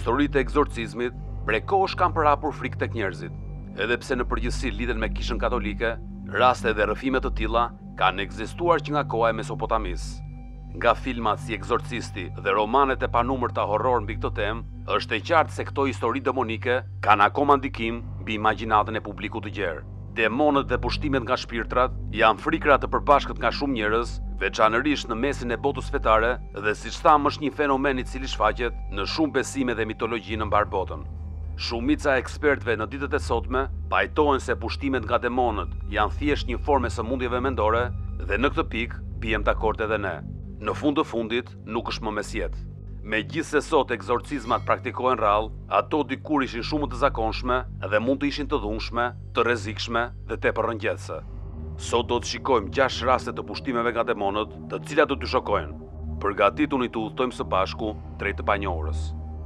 Historitë e egzorcizmit prej kohësh kanë përhapur frikë tek njerëzit. Edhe pse në përgjithësi lidhen me kishën katolike, raste dhe rrëfime të tilla kanë ekzistuar që nga koha e Mesopotamisë. Nga filmat si Ekzorcisti dhe romanet e panumërta horror mbi këtë temë, është e qartë se këto histori demonike kanë akoma ndikim mbi imagjinatën e publikut të gjerë. Demonët dhe pushtimet nga shpirtrat janë frikra të përbashkët nga shumë njerëz, veçanërisht në mesin e botës fetare dhe siç thamë është një fenomen i cili shfaqet në shumë besime dhe mitologji në mbar botën. Shumica e ekspertëve në ditët e sotme pajtohen se pushtimet nga demonët janë thjesht një formë e sëmundjeve mendore dhe në këtë pikë bijem dakord edhe ne. Në fund të fundit nuk është më mesjet. Megjithse sot egzorcizmat praktikohen rrallë, ato dikur ishin shumë të zakonshme dhe mund të ishin të dhunshme, të rrezikshme dhe tepër rrëngjese. Sot do të shikojmë 6 raste të pushtimeve nga demonët, të cilat do t'ju shokojnë. Përgatituni të udhtojmë së bashku drejt të panjohurës.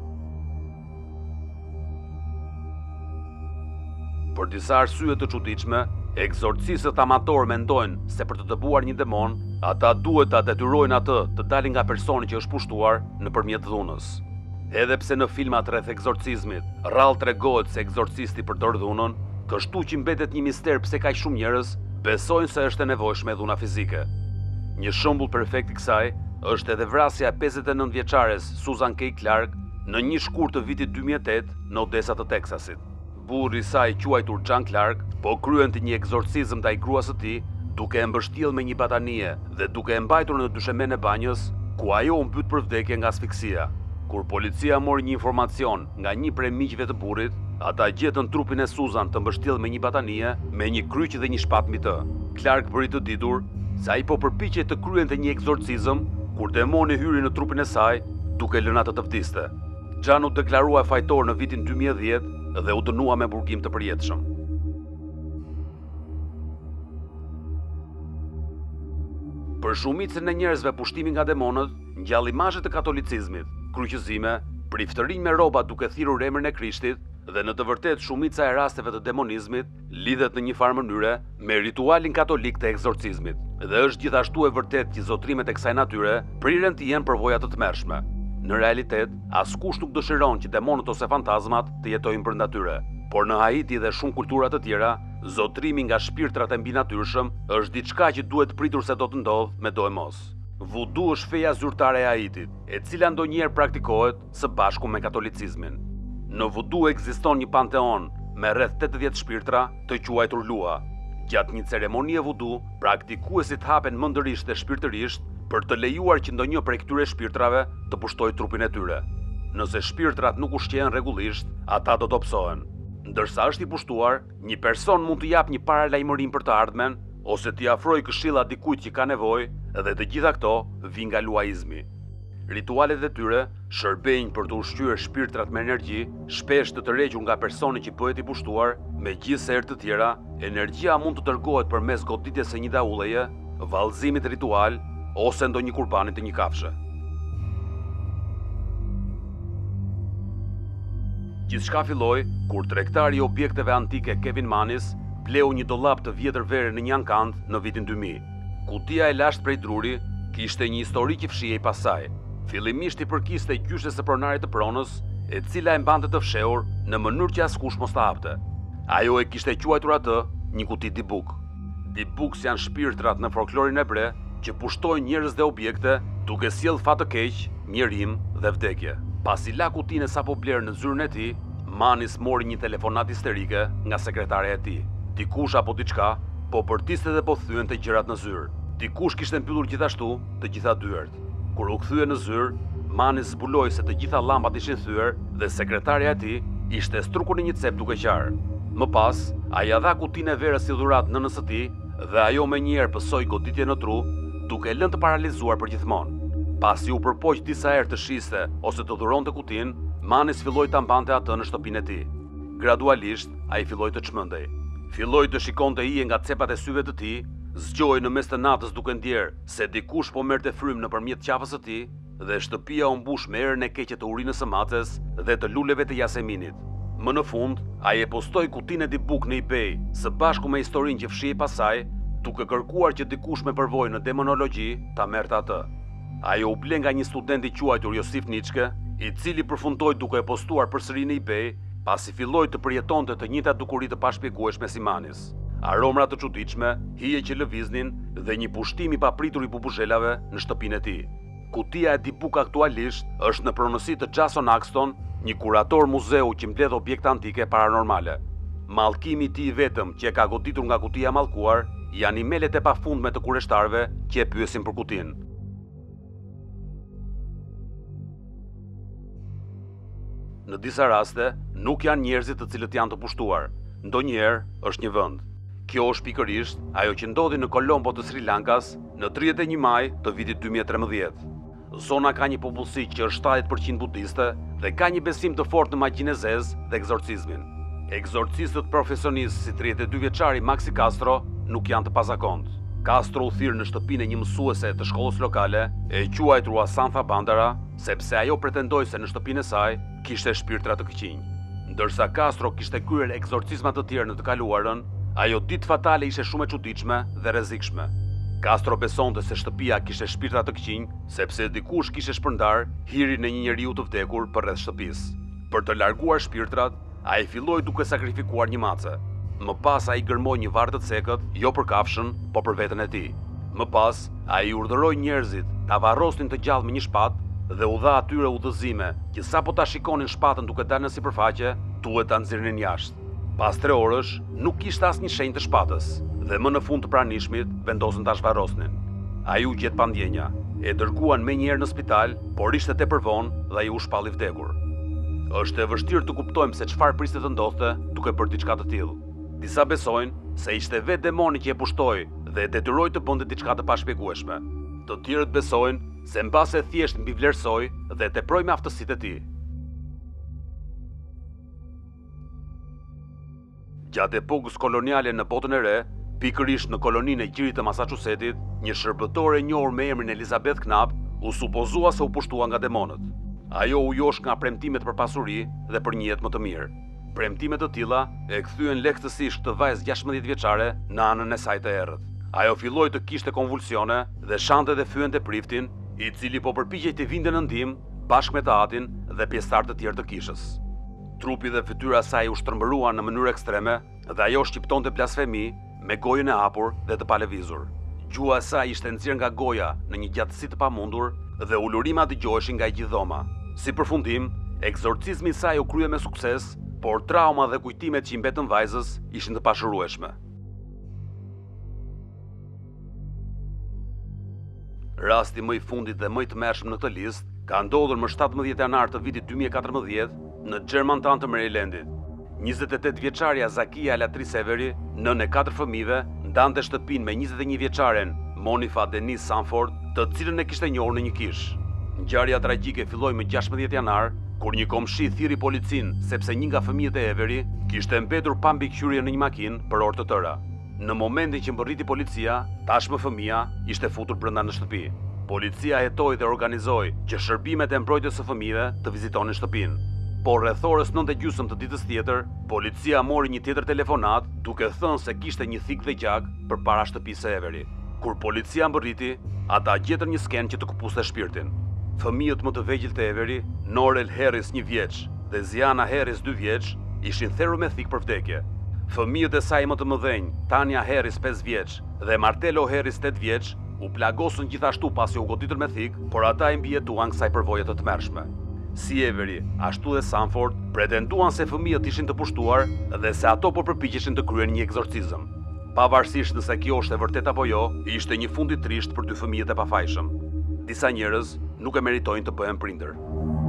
Për disa arsye të çuditshme, egzorcistët amator mendojnë se për të dëbuar një demon, ata duhet ta detyrojnë atë të dalë nga personi që është pushtuar nëpërmjet dhunës. Edhe pse në filmat rreth egzorcizmit rrallë tregohet se egzorcisti përdor dhunën, kështu që mbetet një mister pse kaq shumë njerëz besojnë se është e nevojshme dhuna fizike. Një shembull perfekt i kësaj është edhe vrasja e 59 vjeçares Susan K. Clark në një shkurt të vitit 2008 në Odessa të Teksasit. Burri i saj quajtur John Clark po kryente një egzorcizëm ndaj gruas së tij, duke e mbështjellë me një batanie dhe duke e mbajtur në dyshemen e banjës, ku ajo u mbyt për vdekje nga asfiksia. Kur policia mori një informacion nga një prej miqve të burrit, ata gjetën trupin e Susan të mbështjellë me një batanie, me një kryq dhe një shpatë mbi të. Clark bëri të ditur se ai po përpiqej të kryente një egzorcizëm kur demoni hyri në trupin e saj, duke lënë atë të vdiste. John u deklarua fajtor në vitin 2010 dhe u dënua me burgim të përjetshëm. Për shumicën e njerëzve pushtimi nga demonët ngjall imazhe të katolicizmit, kryqëzime, priftërinj me rroba duke thirrur emrin e Krishtit dhe në të vërtetë shumica e rasteve të demonizmit lidhet në një farë mënyre me ritualin katolik të egzorcizmit dhe është gjithashtu e vërtetë që zotrimet e kësaj natyre priren të jenë përvoja të tmerrshme. Në realitet, askush nuk dëshiron që demonët ose fantazmat të jetojnë brenda tyre, por në Haiti dhe shumë kultura të tjera, zotrimi nga shpirtrat e mbinatyrshëm është diçka që duhet pritur se do të ndodhë me do e mos. Vudu është feja zyrtare e Haitit, e cila ndonjëherë praktikohet së bashku me katolicizmin. Në vudu ekziston një panteon me rreth 80 shpirtra të quajtur lua. Gjatë një ceremonie vudu, praktikuesit hapen mendërisht dhe shpirtërisht për të lejuar që ndonjë prej këtyre shpirtrave të pushtojë trupin e tyre. Nëse shpirtrat nuk ushqehen rregullisht, ata do dobësohen. Ndërsa është i pushtuar, një person mund të japë një paralajmërim për të ardhmen ose t'i afrojë këshilla dikujt që ka nevojë, dhe të gjitha këto vijnë nga luaizmi. Ritualet e tyre shërbejnë për të ushqyer shpirtrat me energji, shpesh të tërhequr nga personi që bëhet i pushtuar, megjithse herë të tjera, energjia mund të dërgohet përmes goditjes së një daulleje, vallëzimit ritual ose ndonjë kurbani të një kafshë. Gjithçka filloi kur tregtari i objekteve antike Kevin Manis bleu një dollap të vjetër vere në një ankant në vitin 2000. Kutia e lashtë prej druri kishte një histori që fshihej pas saj. Fillimisht i përkiste gjyshes së pronarit të pronës, e cila e mbante të fshehur në mënyrë që askush mos ta hapte. Ajo e kishte quajtur atë një kuti dibuk. Dibuks janë shpirtrat në folklorin hebre që pushtojnë njerëz dhe objekte duke sjellë fat të keq, mjerim dhe vdekje. Pasi la kutinë sapo bler në zyrën e tij, Manis mori një telefonat histerike nga sekretarja e tij. Dikush apo diçka po bërtiste dhe po thyente gjërat në zyrë. Dikush kishte mbyllur gjithashtu të gjitha dyert. Kur u kthye në zyrë, Manis zbuloi se të gjitha llampat ishin thyer dhe sekretarja e tij ishte strukur në një cep duke qarë. Më pas, ai ia dha kutinë e verës si dhuratë nënës së tij dhe ajo menjëherë pësoi goditje në tru, duke lënë të paralizuar për gjithmonë. Pasi u përpoq disa herë të shiste ose të dhuronte kutinë, Manis filloi ta mbante atë në shtëpinë e tij. Gradualisht, ai filloi të çmendej. Filloi të shikonte hije nga cepat e syve të tij, zgjoi në mes të natës duke ndjerë se dikush po merrte frym nëpërmjet qafës së tij dhe shtëpia u mbush me erën e keqe të urinës së maces dhe të luleve të jaseminit. Më në fund, ai e postoi kutinë e dibuk në eBay së bashku me historinë që fshihej pas saj, duke kërkuar që dikush me përvojë në demonologji ta merrte atë. Ajo u ble nga një student i quajtur Josif Nitschke, i cili përfundoi duke e postuar përsëri në eBay pasi filloi të përjetonte të njëjtat dukuri të pashpjegueshme si Manis. Aromra të çuditshme, hije që lëviznin dhe një pushtim i papritur i bubuzhelave në shtëpinë e tij. Kutia e Dibuk aktualisht është në pronësi të Jason Axton, një kurator muzeu që mbledh objekte antike paranormale. Mallkimi i tij i vetëm që e ka goditur nga kutia e mallkuar janë imelet e pafundme të kureshtarëve që e pyesin për kutinë. Në disa raste, nuk janë njerëzit të cilët janë të pushtuar, ndonjëherë është një vend. Kjo është pikërisht ajo që ndodhi në Colombo të Sri Lankas në 31 maj të vitit 2013. Zona ka një popullsi që është 70% budiste dhe ka një besim të fortë në magjinë e zezë dhe egzorcizmin. Egzorcistët profesionistë si 32 vjeçari Maxi Castro nuk janë të pazakontë. Castro u thirr në shtëpinë e një mësuese të shkollës lokale, e quajtur Santha Bandara, sepse ajo pretendoi se në shtëpinë e saj kishte shpirtra të këqinj. Ndërsa Castro kishte kryer egzorcizma të tjerë në të kaluarën, ajo ditë fatale ishte shumë e çuditshme dhe rrezikshme. Castro besonte se shtëpia kishte shpirtra të këqinj, sepse dikush kishte shpërndar hirin e një njeriu të vdekur përreth shtëpisë. Për të larguar shpirtrat, ai filloi duke sakrifikuar një mace. Më pas ai gërmoi një varr të cekët, jo për kafshën, po për veten e tij. Më pas ai urdhëroi njerëzit ta varrosnin të gjallë me një shpatë dhe u dha atyre udhëzime që sapo ta shikonin shpatën duke dalë në sipërfaqe, duhet ta nxirrnin jashtë. Pas 3 orësh nuk kishte asnjë shenjë të shpatës dhe më në fund të pranishmit vendosën ta zhvarrosnin. Ai u gjet pa ndjenja, e dërguan menjëherë në spital, por ishte tepër vonë dhe ai u shpalli vdekur. Është e vështirë të kuptojmë se çfarë priste të ndodhte duke bërë diçka të tillë. Disa besojnë se ishte vetë demoni që e pushtoi dhe e detyroi të bënte diçka të pashpjegueshme. Të tjerët besojnë se mbase thjesht mbi vlerësoi dhe teproi me aftësitë e tij. Gjatë epokës koloniale në botën e re, pikërisht në koloninë e Qirit të Massachusettit, një shërbëtore e njohur me emrin Elizabeth Knapp u supozua se u pushtua nga demonët. Ajo u josh nga premtimet për pasuri dhe për një jetë më të mirë. Premtimet të tilla e kthyen lehtësisht këtë vajzë 16 vjeçare në anën e saj të errët. Ajo filloi të kishte konvulsione dhe shante dhe fyente priftin, i cili po përpiqej të vinte në ndihmë bashkë me të atin dhe pjesëtar të tjerë të kishës. Trupi dhe fytyra e saj u shtrëmbëruan në mënyrë ekstreme dhe ajo shqiptonte blasfemi me gojën e hapur dhe të palëvizur. Gjua e saj ishte nxjerrë nga goja në një gjatësi të pamundur dhe ulurima dëgjoheshin nga e gjithë dhoma. Si përfundim, egzorcizmi i saj u krye me sukses, por trauma dhe kujtimet që i mbetën vajzës ishin të pashërueshme. Rasti më i fundit dhe më i tmerrshëm në këtë listë ka ndodhur më 17 janar të vitit 2014 në Germantown të Marylandit. 28 vjeçaria Zakia Latri Severi, nën e 4 fëmijëve, ndante shtëpinë me 21 vjeçaren Monifa Denise Sanford, të cilën e kishte njohur në një kish. Ngjarja tragjike filloi më 16 janar, kur një komshi thirri policinë sepse një nga fëmijët e Everi kishte mbetur pa mbikëqyrje në një makinë për orë të tëra. Në momentin që mbërriti policia, tashmë fëmia ishte futur brenda në shtëpi. Policia hetoi dhe organizoi që shërbimet e mbrojtjes së fëmijëve të vizitonin shtëpinë. Por rreth orës 9:30 të ditës tjetër, policia mori një tjetër telefonat duke thënë se kishte një thik dhe gjak përpara shtëpisë së Everi. Kur policia mbërriti, ata gjetën një skenë që të kupuste shpirtin. Fëmijët më të vegjël të Everi, Norel Harris 1 vjeç dhe Ziana Harris 2 vjeç, ishin therrur me thik për vdekje. Fëmijët e saj më të mëdhenj, Tania Harris 5 vjeç dhe Martelo Harris 8 vjeç, u plagosën gjithashtu pasi u goditur me thik, por ata i mbijetuan kësaj përvoje të tmerrshme. Si Everi, ashtu dhe Sanford pretenduan se fëmijët ishin të pushtuar dhe se ato po përpiqeshin të kryen një egzorcizëm. Pavarësisht nëse kjo është e vërtetë apo jo, ishte një fund i trisht për dy fëmijët e pafajshëm. Disa njerëz nuk e meritojnë të bëhen prindër.